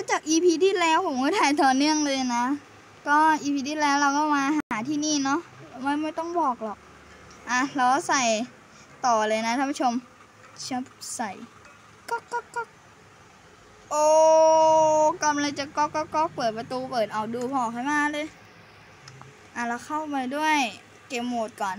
จาก EP ที่แล้วผมก็ถ่ายต่อเนื่องเลยนะก็ EP ที่แล้วเราก็มาหาที่นี่เนาะไม่ต้องบอกหรอกเราก็ใส่ต่อเลยนะท่านผู้ชมชับใส่ก๊อกโอ้กำลังจะก๊อกเปิดประตูเปิดเอาดูพอให้มาเลยเราเข้าไปด้วยเกมโหมดก่อน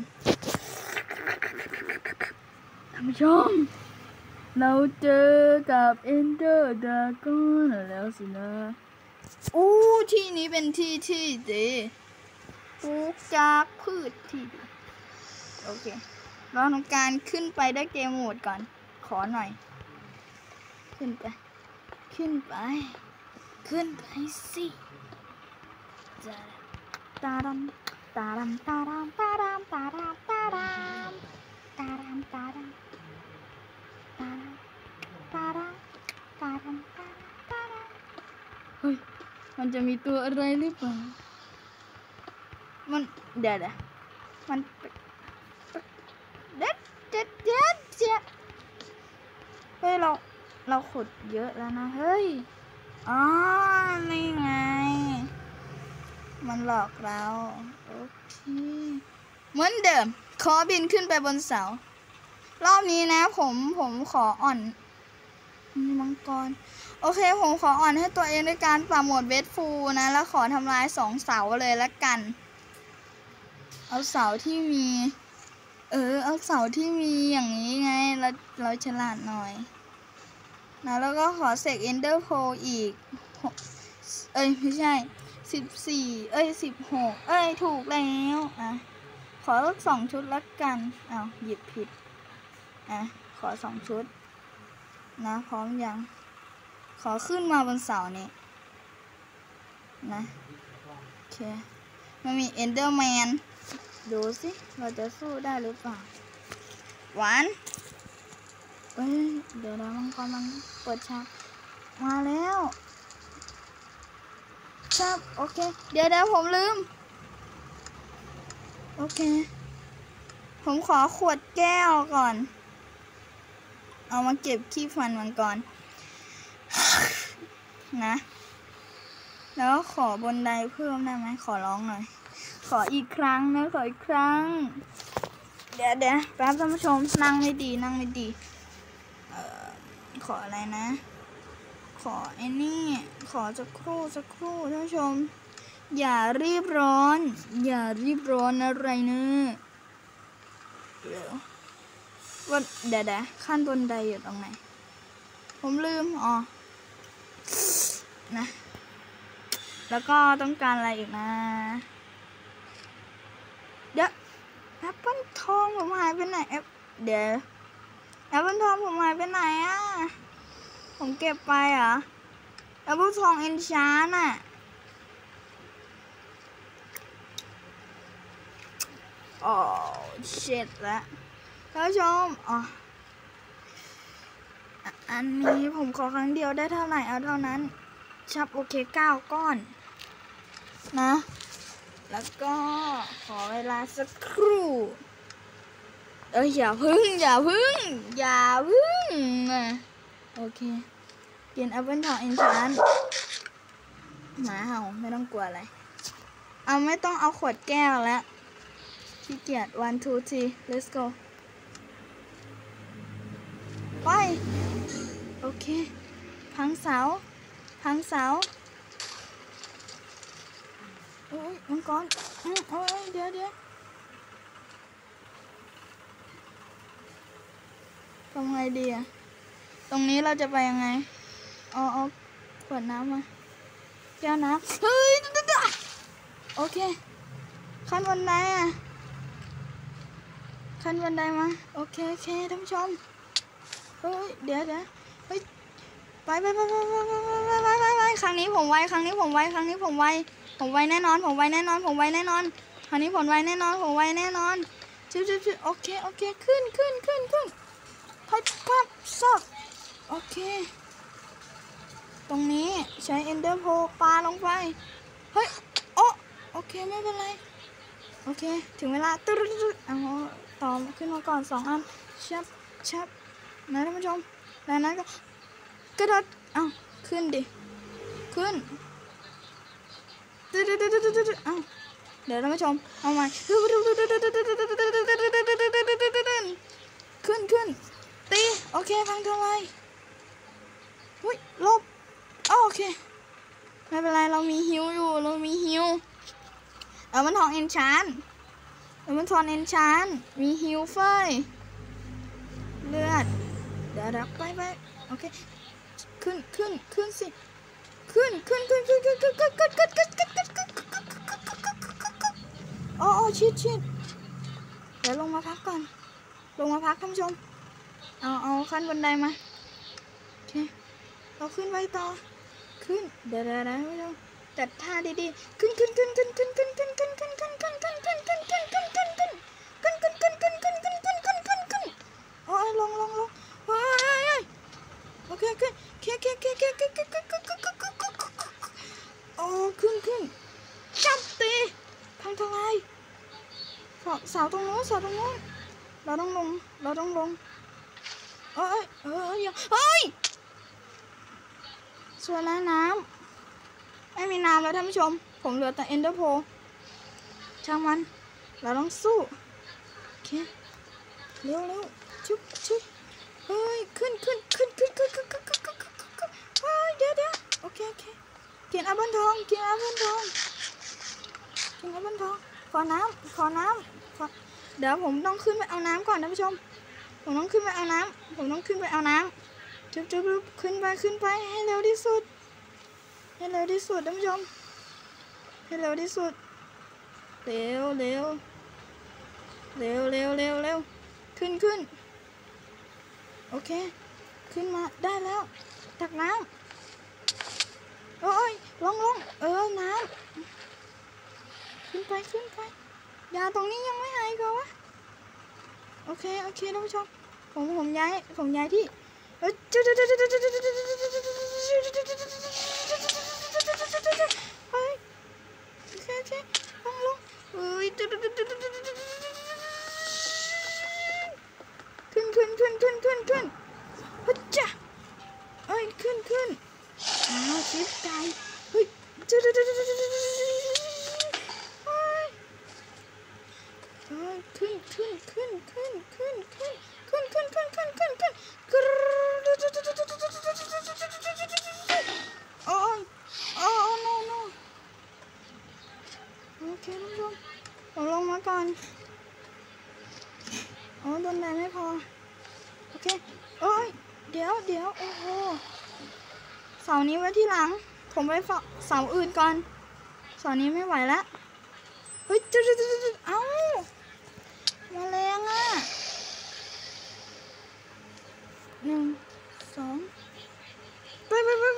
ท่านผู้ชมเราเจอกับ Ender Dragon แล้วสินะที่นี้เป็นที่ดีปลูกจากพืชที่ดีโอเคเราทำการขึ้นไปได้เกมโหมดก่อนขอหน่อยขึ้นไปสิตาดำเฮ้ยมันจะมีตัวอะไรหรือเปล่ามันเดี๋ยวมันเฮ้ยเราขุดเยอะแล้วนะเฮ้ยนี่ไงมันหลอกเราโอเคเหมือนเดิมขอบินขึ้นไปบนเสารอบนี้นะผมขออ่อนมังกรโอเคผมขออ่อนให้ตัวเองด้วยการปรับโหมดเวทฟูลนะแล้วขอทำลาย2 เสาเลยละกันเอาเสาที่มีเอาเสาที่มีอย่างนี้ไงเราฉลาดหน่อยนะแล้วก็ขอเสกเอนเดอร์โพอีกไม่ใช่16ถูกแล้วขอสัก2 ชุดละกันหยิบผิดขอ2 ชุดนะพร้อมยังขอขึ้นมาบนเสานี้นะโอเคมันมีเอนเดอร์แมนดูสิเราจะสู้ได้หรือเปล่าหวานเดี๋ยวมังกรมันเปิดฉากมาแล้วครับโอเคเดี๋ยวผมลืมโอเคผมขอขวดแก้วก่อนเอามาเก็บขี้ฟันมังกรนะแล้วขอบนไดเพิ่มได้ไหมขอร้องหน่อยขออีกครั้งนะขออีกครั้งเดี๋ยวแป๊บท่านผู้ชมนั่งไม่ดีขออะไรนะขอไอ้นี่ขอสักครู่ท่านผู้ชมอย่ารีบร้อนอะไรเนอะเดี๋ยวขั้นบนไดอยู่ตรงไหนผมลืมนะแล้วก็ต้องการอะไรอีกนะเดี๋ยวแอปเปิ้ลทองผมหายไปไหนแอปเปิ้ลทองผมหายไปไหนผมเก็บไปแอปเปิ้ลทองเอนชานเช็ดแล้วท่านผู้ชมอันนี้ผมขอครั้งเดียวได้เท่าไหร่เอาเท่านั้นชับโอเค9 ก้อนนะแล้วก็ขอเวลาสักครู่อย่าพึ่งโอเคกินแอปเปิ้ลทองเอนชานหมาเห่าไม่ต้องกลัวอะไรไม่ต้องเอาขวดแก้วแล้วขี้เกียจ1 2 3 let's go ไปโอเคพังเสามังกรเดี๋ยวทำไงดีตรงนี้เราจะไปยังไงเอาขวดน้ำมาแก้วน้ำเฮ้ยโอเคขั้นบันไดมาโอเคท่านผู้ชมเดี๋ยวเฮ้ยไปครั้งนี้ผมไวแน่นอนครั้งนี้ผมไวแน่นอนชิวโอเคขึ้นพับซอกโอเคตรงนี้ใช้เอนเดอร์โพปาลงไปเฮ้ยโอเคไม่เป็นไรโอเคถึงเวลาต่อขึ้นมาก่อน2 อันชับนะท่านผู้ชมแล้วนั้นก็กระโดดขึ้นดิขึ้นเอ้าเดี๋ยวท่านผู้ชมเอาใหม่ขึ้นตีโอเคพังทำไมหุ้ยลบโอเคไม่เป็นไรเรามีฮิวอยู่เรามีฮิวมันทองเอนชานมันทองเอนชานมีฮิวเฟยเลือดเดี๋ยวไปโอเคขึ้นสิขึ้นโอ้ชิดเดี๋ยวลงมาพักก่อนลงมาพักท่านผู้ชมเอาขั้นบันไดมาโอเคเราขึ้นไปต่อขึ้นเดี๋ยวไม่ต้องจัดท่าดีๆขึ้นโอ้ยลงโอ้ยโอเคโอ้ขึ้นจับตีพังทลายเสาตรงโน้นเราต้องลงเอ้ยสวยแล้วน้ำไม่มีน้ำแล้วท่านผู้ชมผมเหลือแต่เอนเดอร์โพช่างมันเราต้องสู้โอเคเร็วชุบเฮ้ยขึ้นเฮ้ยเดี๋ยวโอเคกินแอปเปิ้ลทองขอน้ำเดี๋ยวผมต้องขึ้นไปเอาน้ำก่อนท่านผู้ชมผมต้องขึ้นไปเอาน้ำจุ๊บขึ้นไปให้เร็วที่สุดท่านผู้ชมให้เร็วที่สุดเร็วขึ้นโอเคขึ้นมาได้แล้วตักน้ำโอ้ยลงน้ำขึ้นไปยาตรงนี้ยังไม่หายก็วะโอเคท่านผู้ชมผมย้ายที่โอเคลงขึ้นฮึจ้ะเอ้ยขึ้นชิบใจเฮ้ยขึ้นโอ้ no โอเคท่านผู้ชมผมลงมาก่อนบนไดไม่พอโอเคโอ้ยเดี๋ยวโอ้โหเสานี้ไว้ที่หลังผมไปเสาอื่นก่อนเสานี้ไม่ไหวแล้วเฮ้ยเอ้ามาแรงอ่ะ1 2ไป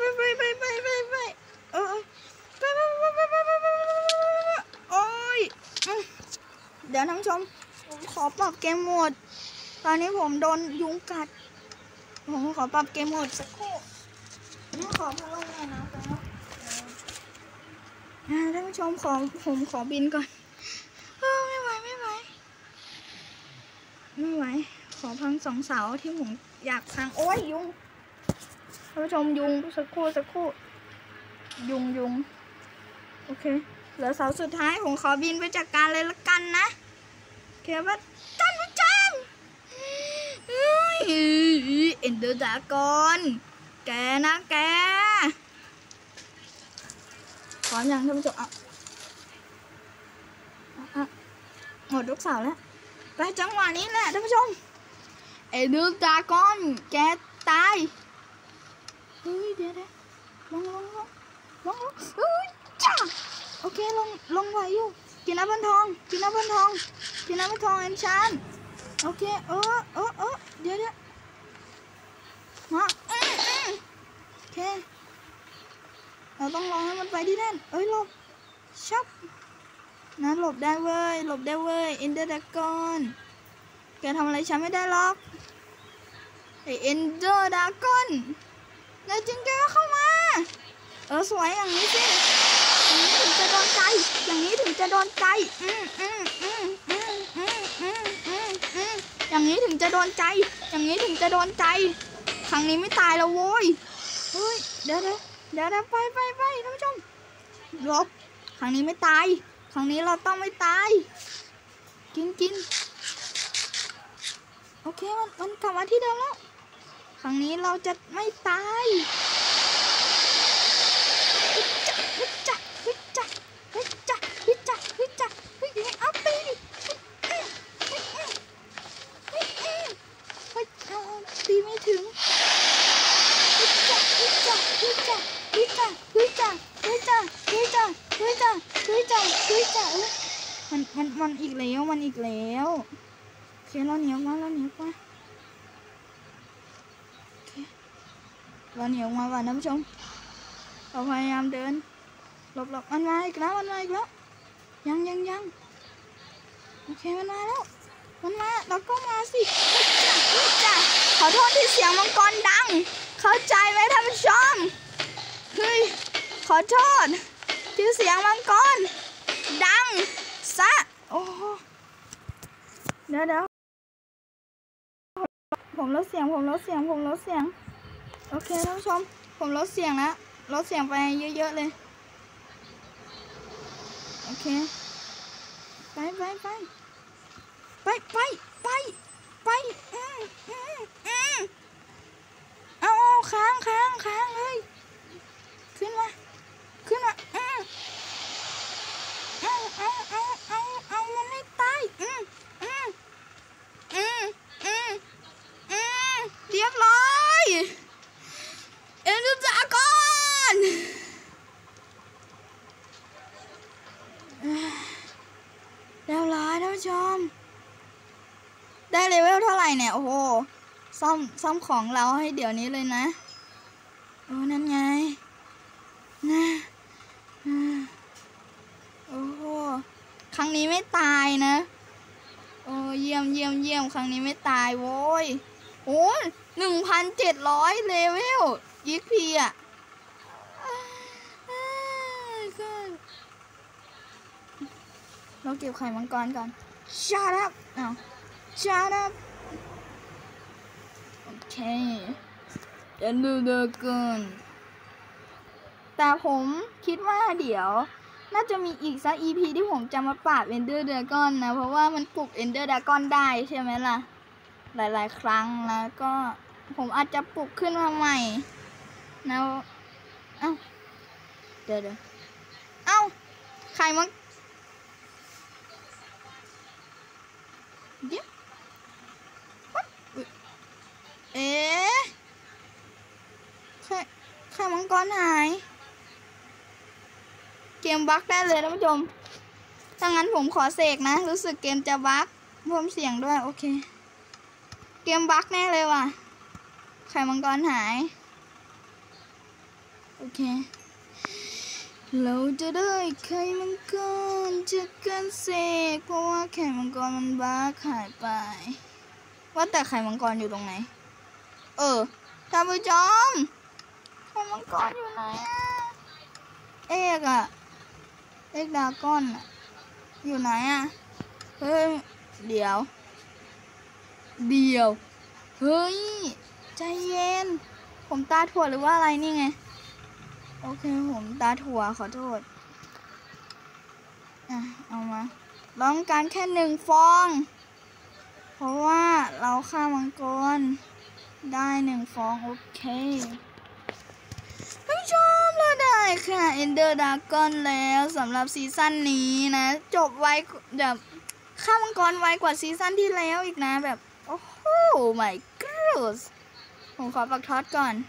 โอ้ยเดี๋ยวท่านผู้ชมผมขอปรับเกมโหมดตอนนี้ผมโดนยุงกัดผมขอปรับเกมโหมดสักครู่นี่ขอพัดลมหน่อยนะท่านผู้ชมผมขอบินก่อนไม่ไหวขอพัง2 เสาที่ผมอยากพังโอ้ยยุงท่านผู้ชมยุงสักครู่ยุงโอเคเหลือเสาสุดท้ายผมขอบินไปจัดการเลยละกันนะเขียนว่าท่านผู้ชมเอ็นเดอร์ดากอนแกนะแกพร้อมยังท่านผู้ชมหมดลูกเสาแล้วไปจังหวะนี้แหละท่านผู้ชมเอ็นเดอร์ดากอนแกตายเฮ้ยเดี๋ยวลงเฮ้ยจ้าโอเคลงไหวอยู่กินน้ำมันทองเอ็นชานโอเคเดี๋ยวมาโอเคเราต้องรอให้มันไปที่นั่นหลบชับนะหลบได้เว้ยเอ็นเดอร์ดากอนแกทำอะไรฉันไม่ได้หรอกไอเอ็นเดอร์ดากอนนายจริงแกก็เข้ามาสวยอย่างนี้สิอย่างนี้ถึงจะโดนใจอย่างนี้ถึงจะโดนใจอย่างนี้ถึงจะโดนใจครั้งนี้ไม่ตายแล้วโว้ยเฮ้ยเดี๋ยวเดี๋ยวไปท่านผู้ชมหลบครั้งนี้ไม่ตายครั้งนี้เราต้องไม่ตายกินโอเคมันกลับมาที่เดิมแล้วครั้งนี้เราจะไม่ตายเอาตีตีไม่ถึงมันอีกแล้วโอเคเราเหนียวมาโอเคเราเหนียวมาว่ะท่านผู้ชมเราพยายามเดินหลบมันมาอีกแล้วยังโอเคมันมาแล้วเราก็มาสิขอโทษที่เสียงมังกรดังเข้าใจไหมท่านผู้ชมเฮ้ยขอโทษที่เสียงมังกรดังซะโอ้เดี๋ยวผมลดเสียงโอเคท่านผู้ชมผมลดเสียงแล้วลดเสียงไปเยอะๆเลยโอเคไปเอาค้างเลยขึ้นมาเอามันไม่ตายเรียบร้อยเอ็นดูจาก่อนเรียบร้อยท่านผู้ชมได้เลเวลเท่าไหร่เนี่ยโอ้โหซ่อมของเราให้เดี๋ยวนี้เลยนะโอ้นั่นไงนะโอ้โหครั้งนี้ไม่ตายนะโอ้เยี่ยมครั้งนี้ไม่ตายโว้ยโอ้1,700เลเวลยิกพีอ่ะเราเก็บไข่มังกรก่อน Shut up Shut up โอเคเดี๋ยวดูกันแต่ผมคิดว่าเดี๋ยวน่าจะมีอีกสัก EP ที่ผมจะมาปราบ Ender Dragon นะเพราะว่ามันปลุก Ender Dragon ได้ใช่ไหมล่ะหลายๆครั้งแล้วก็ผมอาจจะปลุกขึ้นมาใหม่นะเดี๋ยวไข่มังไข่มังกรหายเกมบั๊กได้เลยท่านผู้ชมถ้างั้นผมขอเสกนะรู้สึกเกมจะบั๊กเพิ่มเสียงด้วยโอเคเกมบั๊กแน่เลยว่ะไข่มังกรหายโอเคเราจะได้ไข่มังกรจากการเสกเพราะว่าไข่มังกรมันบั๊กหายไปว่าแต่ไข่มังกรอยู่ตรงไหนท่านผู้ชมไข่มังกรอยู่ไหนเอกดราก้อนอยู่ไหนเฮ้ยเดี๋ยวเฮ้ยใจเย็นผมตาถั่วหรือว่าอะไรนี่ไงโอเคผมตาถั่วขอโทษเอามาลองการแค่1 ฟองเพราะว่าเราฆ่ามังกรได้1 ฟองโอเคท่านผู้ชมเราได้ค่ะ Ender Dragon แล้วสำหรับซีซั่นนี้นะจบไวแบบฆ่ามังกรไวกว่าซีซั่นที่แล้วอีกนะแบบโอ้โห my god ผมขอปักท็อตก่อน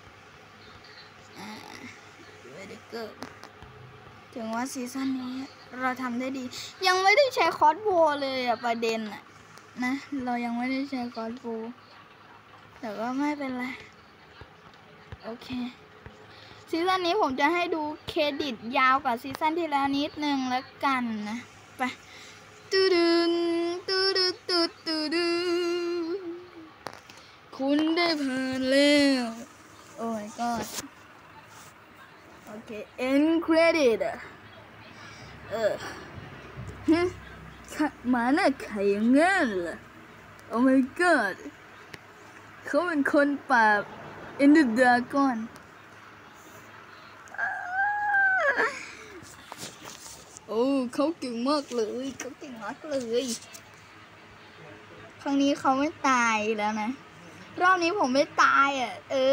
ถึงว่าซีซั่นนี้เราทำได้ดียังไม่ได้ใช้คอร์สโบเลยประเด็นนะเรายังไม่ได้ใช้คอร์สโบแต่ว่าไม่เป็นไรโอเคซีซั่นนี้ผมจะให้ดูเครดิตยาวกว่าซีซั่นที่แล้วนิดนึงแล้วกันนะไปคุณได้ผ่านแล้วโอ้ my god โอเค end credit มาหน้าไข่ยังงั้นเหรอ oh my god เขาเป็นคนปราบ Ender Dragon เขาเก่งมากเลยเขาเก่งมากเลยครั้งนี้เขาไม่ตายแล้วนะรอบนี้ผมไม่ตายอ่ะ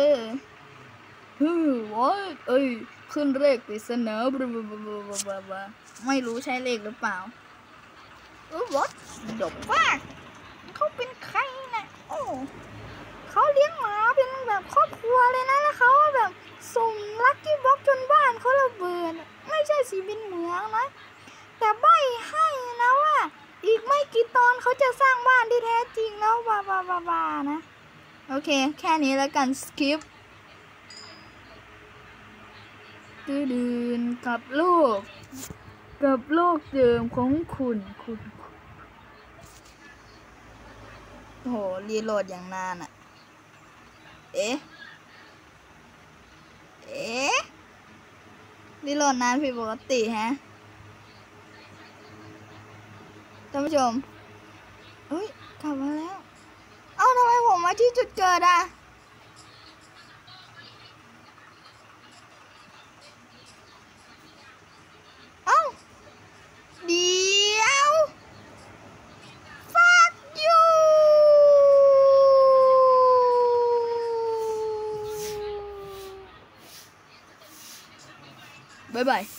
ว่าขึ้นเลขปริศนาไม่รู้ใช่เลขหรือเปล่าwhat จบว่าเขาเป็นใครนะโอ้เขาเลี้ยงหมาเป็นแบบครอบครัวเลยนะแล้วเขาแบบส่งลัคกี้บ็อกจนบ้านเขาระเบิดไม่ใช่สีบินเหมืองนะแต่ใบให้นะว่าอีกไม่กี่ตอนเขาจะสร้างบ้านที่แท้จริงแล้วบานะโอเคแค่นี้แล้วกันสคิปตื่นกับโลกเดิมของคุณโหรีโหลดอย่างนานอ่ะรีโหลดนานผิดปกติฮะท่านผู้ชมกลับมาแล้วเอ้าทำไมผมมาที่จุดเกิดอ่ะเอ้าเดี๋ยว fuck you บ๊ายบาย